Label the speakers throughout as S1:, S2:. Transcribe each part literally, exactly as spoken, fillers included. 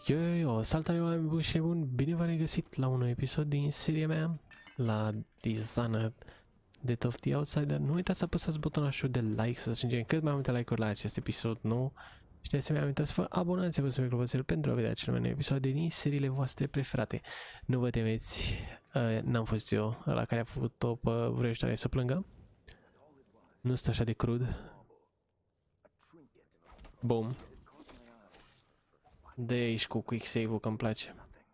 S1: Yo, yo, yo, salutare oameni buni și buni, bine v-am regăsit la un episod din seria mea, la Dishonored Death of the Outsider. Nu uitați să apăsați butonul de like, să strângem cât mai multe like-uri la acest episod nou. Și de asemenea, uitați să vă abonați-vă să vă clopoțel pentru a vedea cele mai noi episoade din seriile voastre preferate. Nu vă temeți, uh, n-am fost eu la care a făcut-o pe vreo să plângă. Nu stă așa de crud. Boom. De aici cu quick save-ul, că îmi place.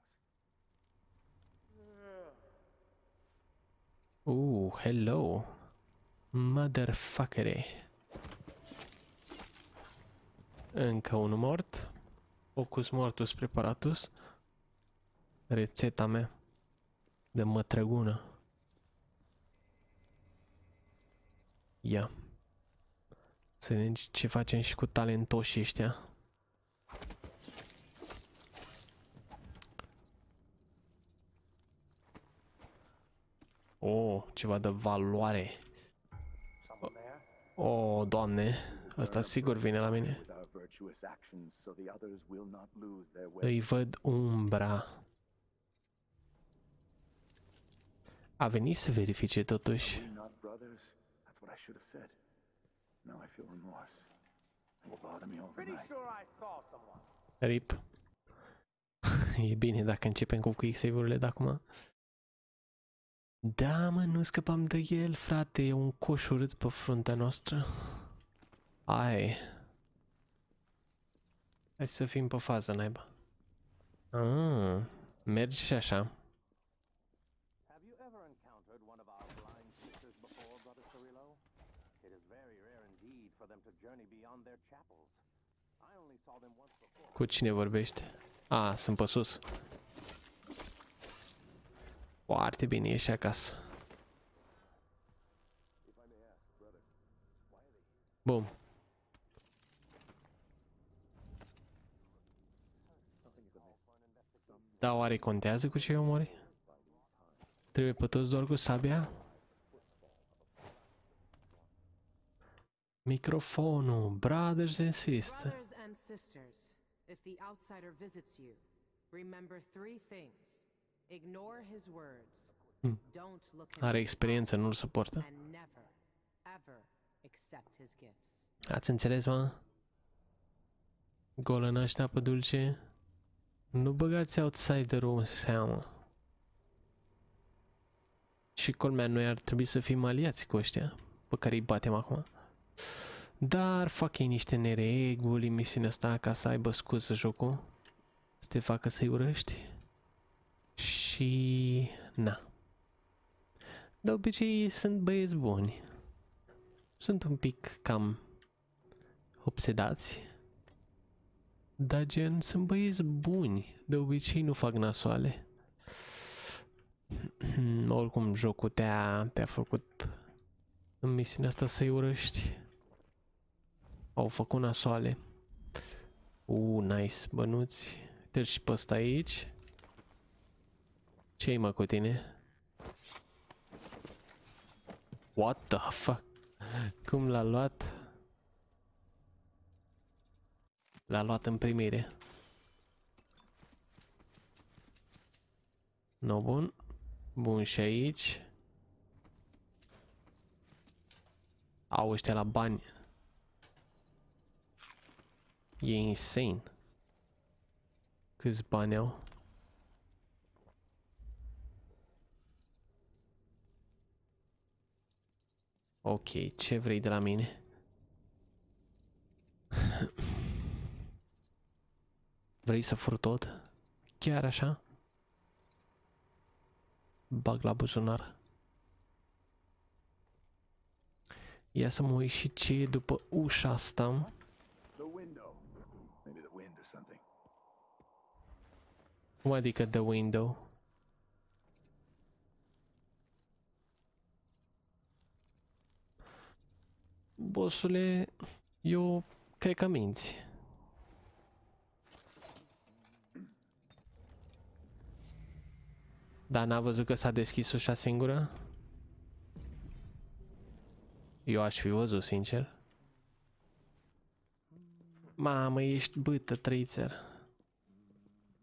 S1: Uh, hello. Motherfuckere. Încă unul mort. Focus mortus preparatus. Rețeta mea de mătrăgună. Ia. Să vedem ce facem și cu talentoșii ăștia. Oh, ceva de valoare. Oh, Doamne, ăsta sigur vine la mine. Îi văd umbra. A venit să verifice totuși. Rip. E bine dacă începem cu quick save-urile de acum. Da, mă, nu scăpam de el, frate, e un coș urât pe fruntea noastră. Hai. Hai să fim pe fază, naiba. Ah, merge și așa. Cu cine vorbești? Ah, sunt pe sus. Foarte bine, ieși acasă. Bum. Da, oare contează cu ce omori? Trebuie pe toți doar cu sabia? Microfonul, brothers and sisters. If the outsider visits you, remember three things. Ignore his words. Hmm. Don't look Are experiență, nu-l suportă. And never, ever accept his gifts. Ați înțeles, mă? Golă naște apă dulce. Nu băgați outsiderul în seamă. Și culmea, noi ar trebui să fim aliați cu ăștia pe care îi batem acum. Dar fac ei niște nereguli în misiunea asta ca să aibă scuză jocul. Să te facă să-i urăști. Și... na. De obicei sunt băieți buni. Sunt un pic cam obsedați. Dar gen, sunt băieți buni. De obicei nu fac nasoale. Oricum jocul te-a te-a făcut în misiunea asta să-i urăști. Au făcut nasoale. Uh, nice, bănuți. Deci și pe ăsta aici. Ce-i mă cu tine? What the fuck? Cum l-a luat? L-a luat în primire. No, bun. Bun, și aici. Au ăștia la bani. E insane. Câți bani au? Ok, ce vrei de la mine? Vrei să fur tot? Chiar așa? Bag la buzunar. Ia să mă uit și ce e după ușa asta. Cum adică the window? Bossule, eu cred că minți. Dar n-a văzut că s-a deschis ușa singură? Eu aș fi văzut, sincer. Mamă, ești bâtă, trăițer.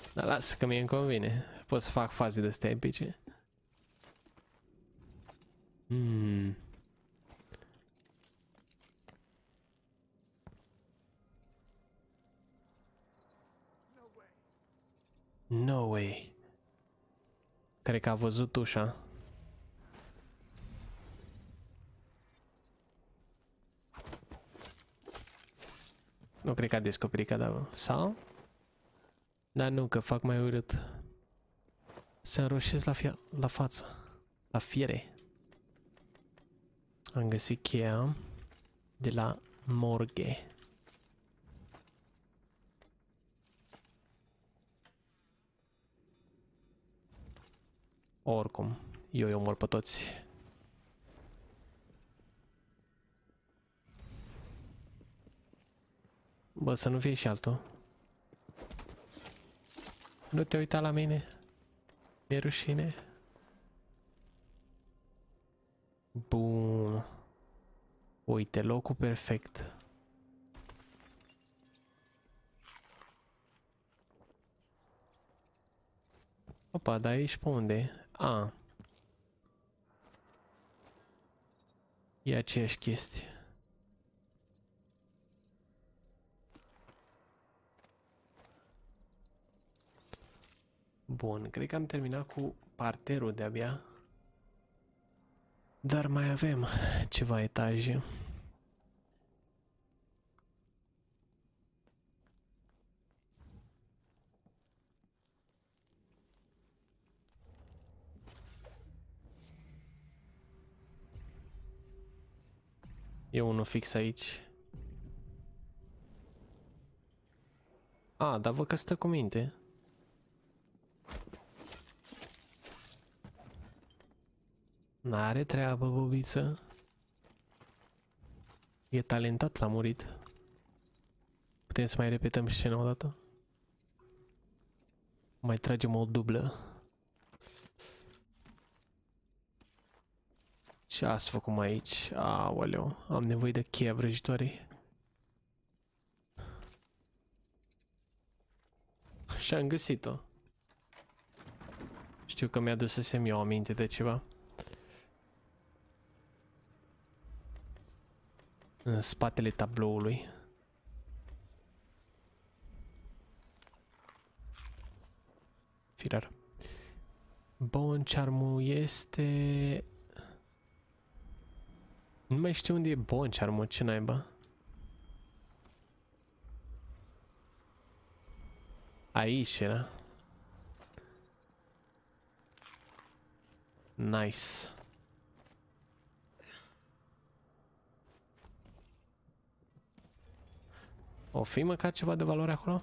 S1: Dar lasă că mie îmi convine. Pot să fac faze de astea epice. Hmm. No way. Cred că a văzut ușa. Nu cred că a descoperit cadavărul. Sau? Dar nu, că fac mai urât. Se înroșesc la, fia la față. La fiere. Am găsit cheia de la morgue. Oricum, eu îi omor pe toți. Bă, să nu fie și altul. Nu te uita la mine. Mi-e rușine. Bun. Uite, locul perfect. Opa, dar aici pe unde? A. E aceeași chestie. Bun, cred că am terminat cu parterul de-abia. Dar mai avem ceva etaje. E unul fix aici. A, dar văd că stă cu minte. N-are treabă, bobiță. E talentat, l-a murit. Putem să mai repetăm scena o dată? Mai tragem o dublă. Ce ați făcut mai aici? Aoleu, am nevoie de cheia vrăjitoare. Și am găsit-o. Știu că mi-a dus să-mi iau aminte de ceva. În spatele tabloului. Firar. Bun, charmul este... Nu mai știu unde e bun charmul, ce naiba. Aici era. Nice. O fi măcar ceva de valoare acolo?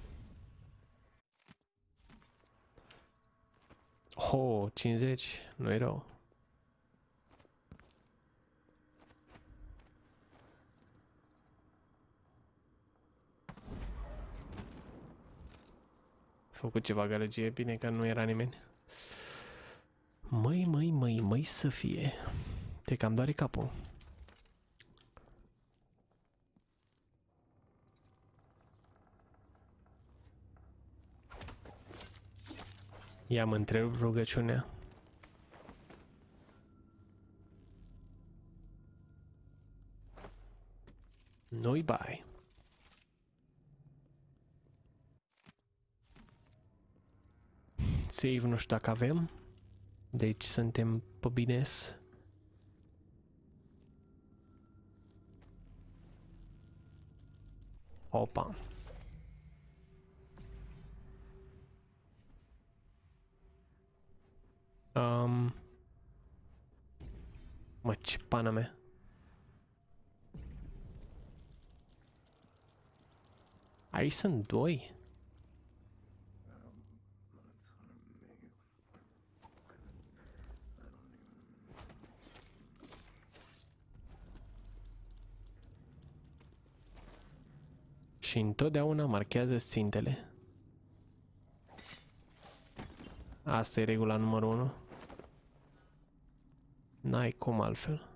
S1: Oh, cincizeci, nu e rău. Făcut ceva gălăgie, bine că nu era nimeni. Măi, măi, măi, măi să fie. Te cam doare capul. I-am întrerupt rugăciunea. Nu-i bai. Save nu știu dacă avem. Deci suntem pe bines. Opa. Um. Mă, ce pana mea. Aici sunt doi. Și întotdeauna marchează țintele. Asta e regula numărul unu. N-ai cum altfel.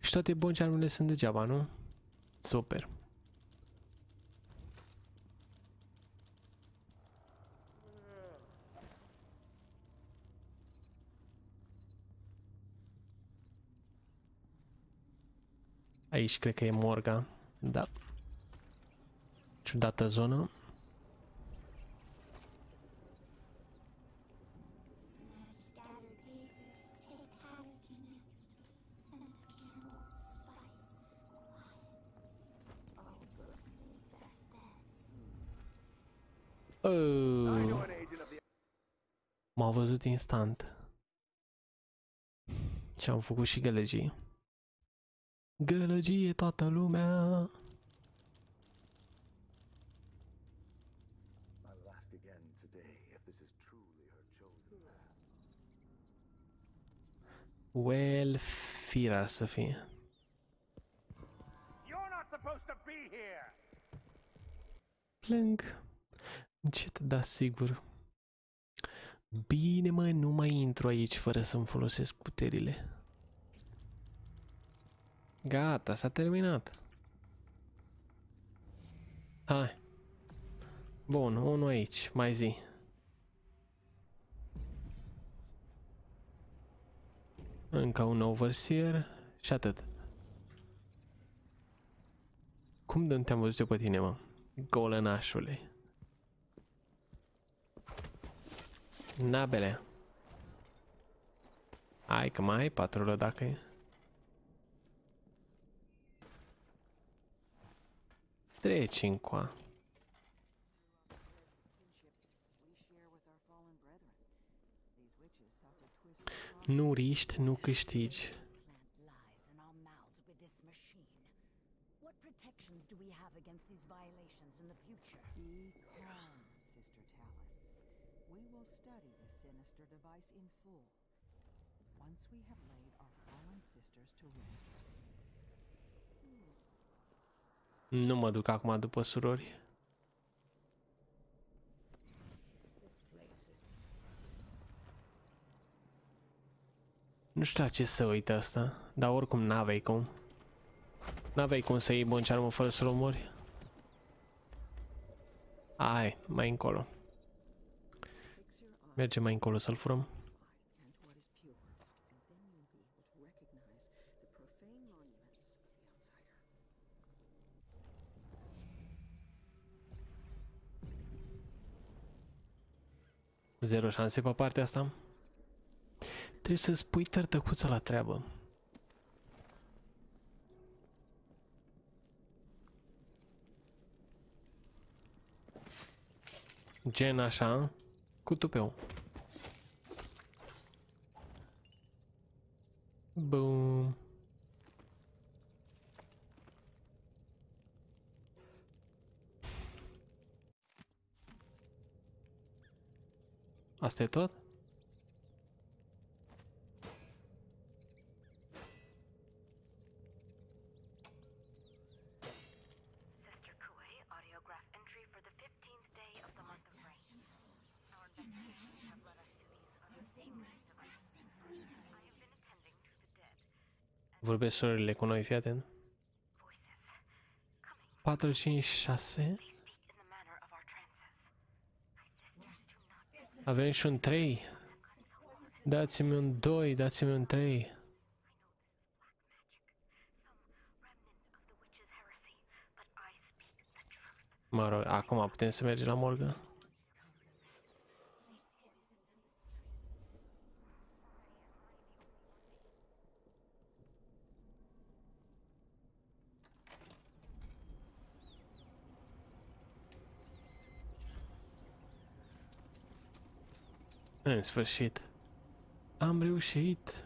S1: Și toate boncearurile sunt degeaba, nu? Super. Aici cred că e morga. Da. Ciudată zonă. Oh. M-au văzut instant. Și am făcut și gălăgie. Gălăgie toată lumea. Well, firar să fie. Plâng. Încet, da, sigur. Bine, mă, nu mai intru aici fără să-mi folosesc puterile. Gata, s-a terminat. Hai. Bun, unul aici, mai zi. Încă un overseer și atât. Cum de nu te-am văzut eu pe tine, mă? Golănașule. Nabele. Hai că mai ai patrulă dacă e. Treci încoa. Nu riști, nu câștigi. Nu mă duc acum după surori. Nu știu la ce să uit asta, dar oricum n-aveai cum. N-aveai cum să iei boncearmă fără să-l omori. Hai, mai încolo. Mergem mai încolo să-l furăm. Zero șanse pe partea asta. Trebuie să spui tărtăcuța la treabă. Gen așa, cu tupeu. Boom. Asta e tot? Vorbesc sorile cu noi, fii atent. patru, cinci, șase. Avem și un trei. Dați-mi un doi, dați-mi un trei. Mă rog, acum putem să mergem la morgă. În sfârșit. Am reușit.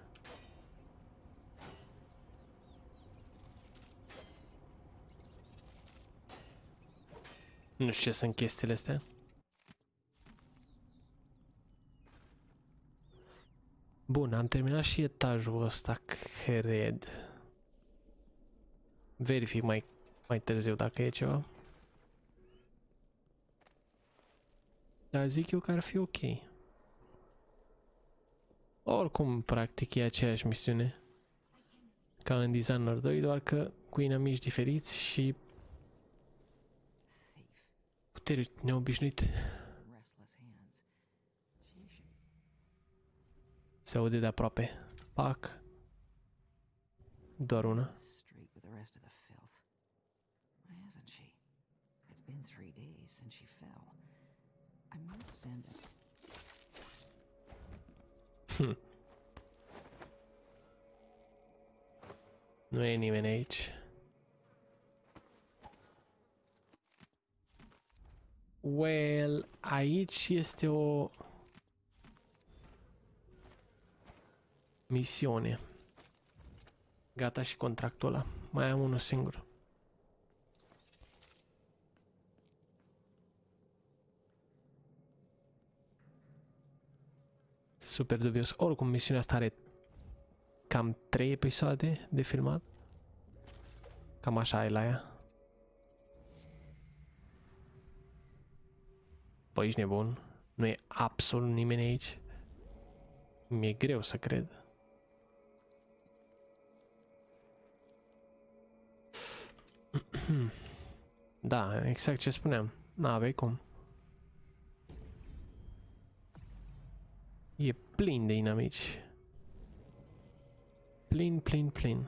S1: Nu știu ce sunt chestiile astea. Bun, am terminat și etajul ăsta, cred. Verific mai, mai târziu dacă e ceva. Dar zic eu că ar fi ok. Oricum, practic, e aceeași misiune. Ca în Dishonored doi, doar că cu inamici diferiți și puteri neobișnuite. Se aude de aproape. Pac. Doar una. Hm. Nu e nimeni aici. Well, aici este o misiune. Gata și contractul ăla. Mai am unul singur. Super dubios. Oricum, misiunea asta are cam trei episoade de filmat. Cam așa e la ea. Păi, ești nebun. Nu e absolut nimeni aici. Mi-e greu să cred. Da, exact ce spuneam. N-aveai cum. E plin de inamici. Plin, plin, plin.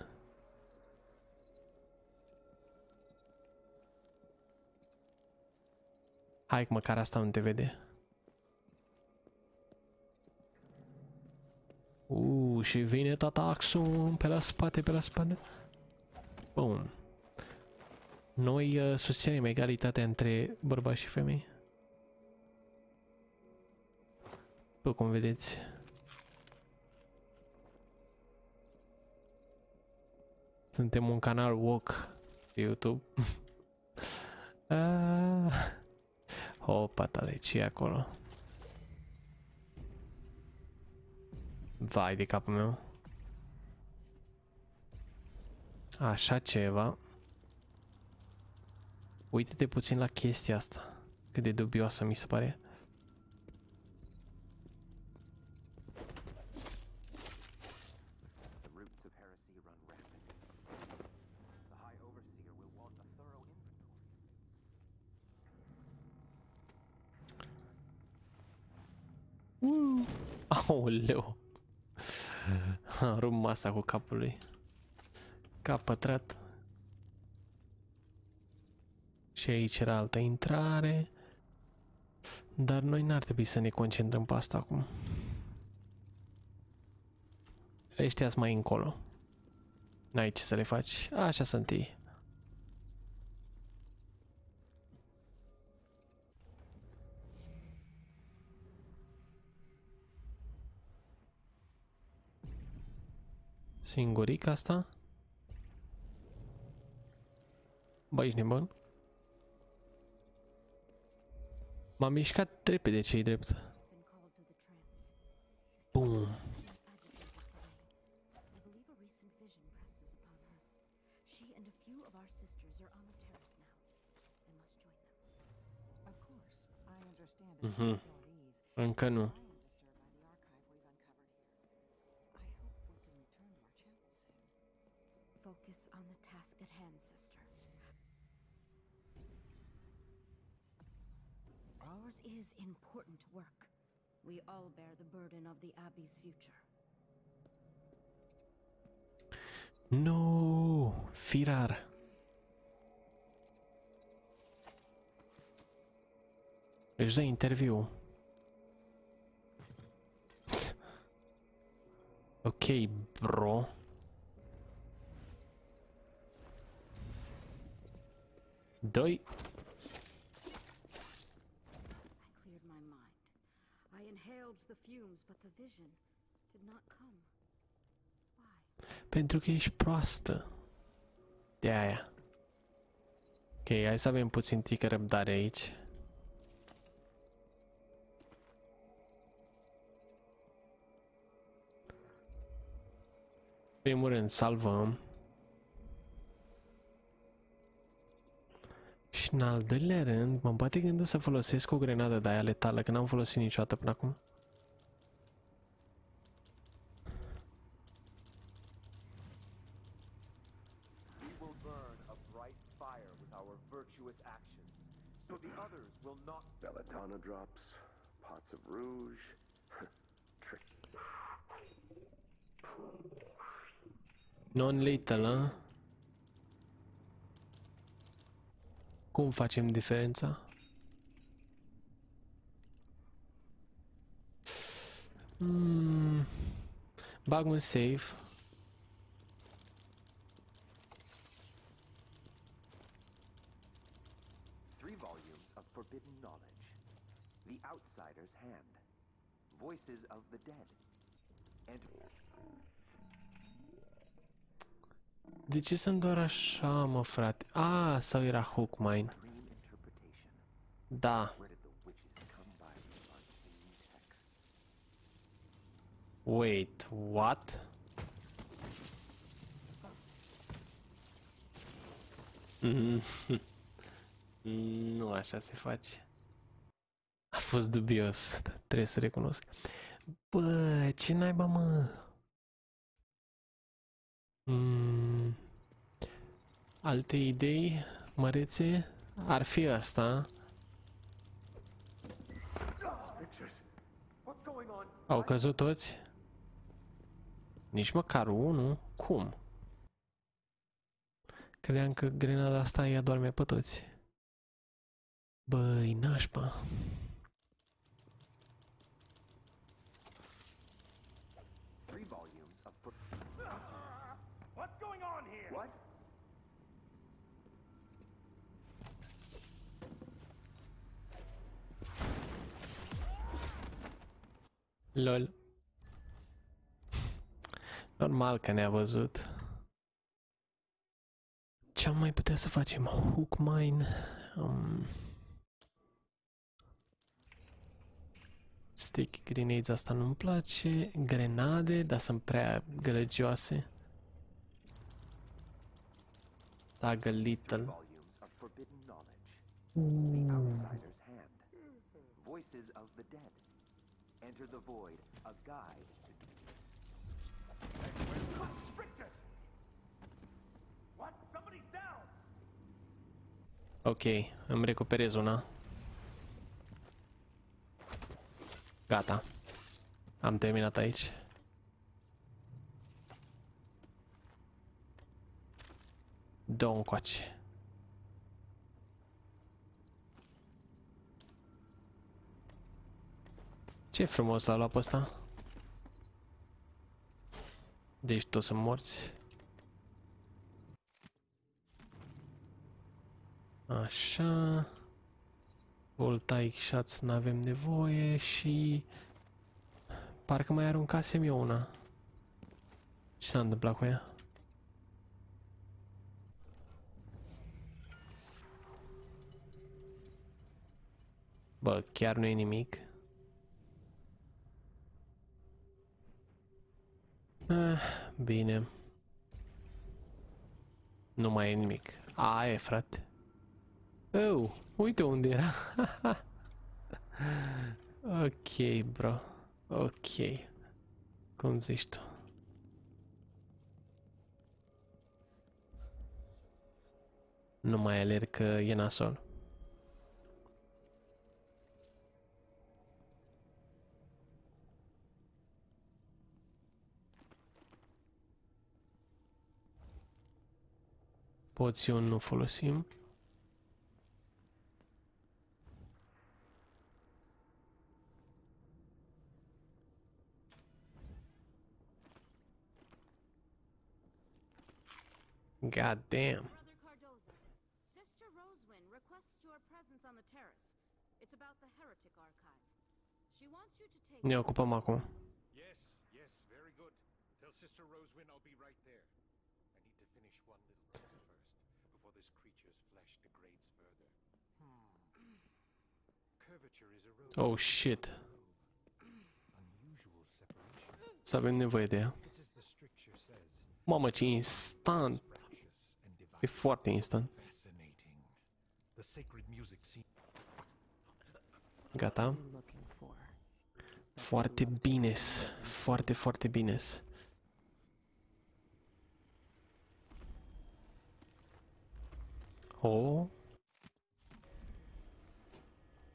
S1: Hai că măcar asta nu te vede. Uuu, și vine tataxul pe la spate, pe la spate. Bun. Noi uh, susținem egalitatea între bărbați și femei. După cum vedeți. Suntem un canal woke pe YouTube. ah. Opa, tale, ce e acolo? Vai de capul meu. Așa ceva. Uite-te puțin la chestia asta. Cât de dubioasă mi se pare. Uh. Aoleu. Am rupt masa cu capul lui. Cap pătrat. Și aici era altă intrare. Dar noi n-ar trebui să ne concentrăm pe asta acum. Ăștia-s mai încolo. N-ai ce să le faci. Așa sunt ei. Singuric asta? Bă, ești nebun? M-am mișcat repede, ce-i drept. Bum. Mhm. Încă nu.
S2: Focus on the task at hand, sister. Ours is important work. We all bear the burden of the Abbey's future.
S1: No, firar. Își dă interviu. Ok, bro. Doi.
S2: I cleared my mind. I inhaled the fumes, but the vision did not come. Why?
S1: Pentru că ești proastă. De aia. Ok, hai să avem puțin tică răbdare aici. În primul rând, salvăm. Și în al doilea rând, mă bate gândul să folosesc o grenadă de aia letală, că n-am folosit niciodată până acum.
S3: will not. Belladonna drops, pots of rouge. Trick.
S1: Non-lethal, a? Cum facem diferența? Hmm. Bag un save.
S3: Three volumes of forbidden knowledge. The Outsider's Hand. Voices of the Dead. And
S1: De ce sunt doar așa, mă, frate? Ah, sau era Hook Mine?
S3: dream interpretation.
S1: Da.
S3: Where did the witches come by the unseen text?
S1: Wait, what? Mm. Nu așa se face. A fost dubios, trebuie să recunosc. Bă, ce naiba, mă? Mm. Alte idei mărețe? Ar fi asta.
S3: Witches! What's going on?
S1: Au căzut toți? Nici măcar unul? Cum? Credeam că grenada asta îi adorme pe toți. Băi, nașpa.
S3: Three volumes of for What's going on here? What?
S1: Lol. Normal că ne-a văzut. Ce am mai putea să facem? Hook Mine. Um, stick grenades, asta nu-mi place. Grenade, dar sunt prea gălăgioase. Tag a little.
S3: Volumes of forbidden knowledge. The Outsider's Hand. Voices of the Dead. Enter the Void, a guide. What? Somebody's down.
S1: Ok, îmi recuperez una. Gata. Am terminat aici. Dă-o încoace. Ce frumos l-a luat pe ăsta. Deci toți sunt morți. Așa. Voltaic shots n-avem nevoie și... Parcă mai aruncasem eu una. Ce s-a întâmplat cu ea? Bă, chiar nu e nimic. Ah, bine. Nu mai e nimic. A, e, frate. Oh, uite unde era. Ok, bro. Ok. Cum zici tu? Nu mai alerg că e nasol. Poțiuni nu folosim. God damn.
S2: Brother Cardoza, Sister Rosewin requests your presence on the terrace. It's about the heretic archive. She wants you to take...
S1: Ne ocupăm acum.
S4: Yes, yes, very good. Tell Sister Rosewin I'll be right there. I need to finish one little test first, before this creature's flesh degrades further. Hmm. Curvature is eroding.
S1: Oh shit.
S4: Unusual separation.
S1: Să avem nevoie de ea.
S4: It's as the stricture says.
S1: Mamă, ce instant.
S4: Precious and divine.
S1: E foarte instant.
S4: Fascinating. The sacred music seems...
S1: Gata. Foarte bine. Foarte, foarte bine. Oh.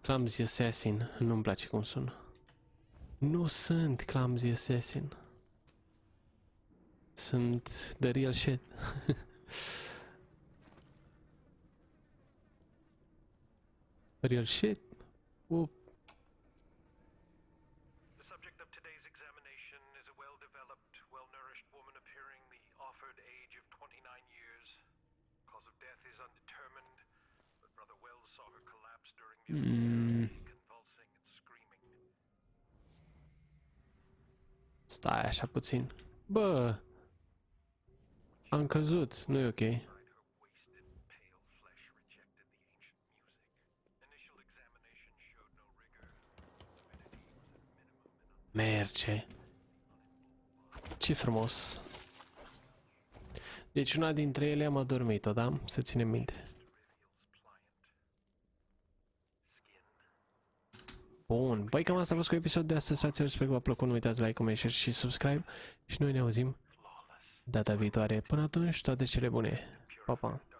S1: Clumsy Assassin. Nu-mi place cum sună. Nu sunt Clumsy Assassin. Sunt the real shit. Real shit? Oop.
S4: The subject of today's examination is a well-developed, well-nourished woman appearing the offered age of twenty-nine years. Cause of death is undetermined, but Brother Wells saw her collapse during the
S1: Mm.
S4: convulsing and screaming.
S1: Stai așa puțin. Bă! Am căzut, nu e ok.
S4: Her wasted, pale flesh rejected the ancient music. Initial examination showed no rigor. Stupidity was at minimum and
S1: Merge. Ce frumos. Deci una dintre ele am adormit-o, da? Să ținem minte. Bun, băi, cam asta a fost cu episodul de astăzi, fraților, sper că v-a plăcut, nu uitați like, comment, share și subscribe și noi ne auzim data viitoare. Până atunci, toate cele bune. Pa, pa!